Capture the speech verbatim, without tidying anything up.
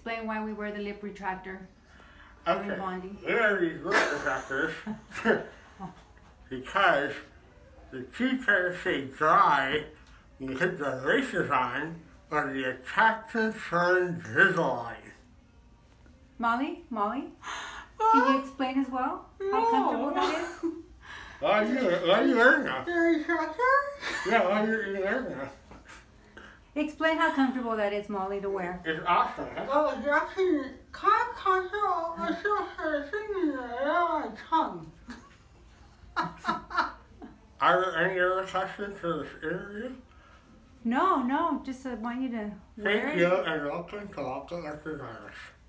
explain why we wear the lip retractor Okay. during bonding? We are these lip retractors because the teeth are stay dry when you put the laces on, or the attachment turns Invisalign. Molly, Molly, can you explain as well how No. comfortable that is? Oh, you, oh, you learn now. The retractor? Yeah, oh, you, you learn now. Explain how comfortable that is, Molly, to wear. It's awesome. Oh, it's actually kind of comfortable. I still have a thing in the air on my tongue. Are there any other questions for this interview? No, no, just uh, want you to wear Thank it. you, and welcome to Walkow Orthodontics.